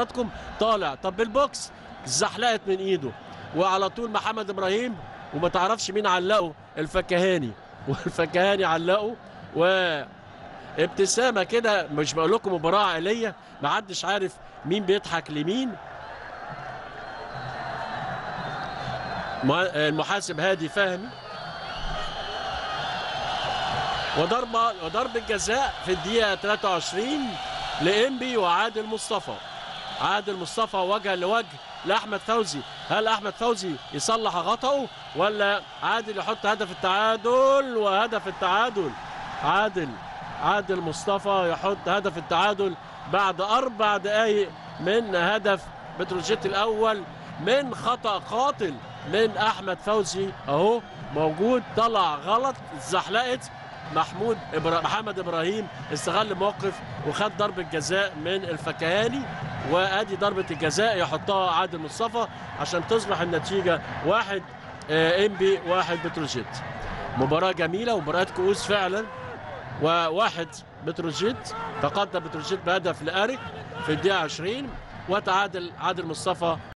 حضراتكم طالع. طب بالبوكس زحلقت من ايده وعلى طول محمد ابراهيم، وما تعرفش مين علقه، الفكهاني، والفكهاني علقه، وابتسامه كده. مش بقول لكم مباراه عائليه، ما حدش عارف مين بيضحك لمين. المحاسب هادي فهمي، وضرب الجزاء في الدقيقه 23 لإنبي وعادل مصطفى. عادل مصطفى وجها لوجه لأحمد فوزي. هل أحمد فوزي يصلح خطأه ولا عادل يحط هدف التعادل؟ وهدف التعادل عادل مصطفى يحط هدف التعادل بعد 4 دقائق من هدف بتروجيت الأول من خطأ قاتل من أحمد فوزي. أهو موجود، طلع غلط، اتزحلقت. محمد إبراهيم استغل الموقف وخد ضربة جزاء من الفكهاني، وادي ضربة الجزاء يحطها عادل مصطفى عشان تصبح النتيجة 1 إنبي 1 بتروجيت. مباراة جميلة ومباراة كؤوس فعلا. وواحد بتروجيت، تقدم بتروجيت بهدف لأريك في الدقيقة 20، وتعادل عادل مصطفى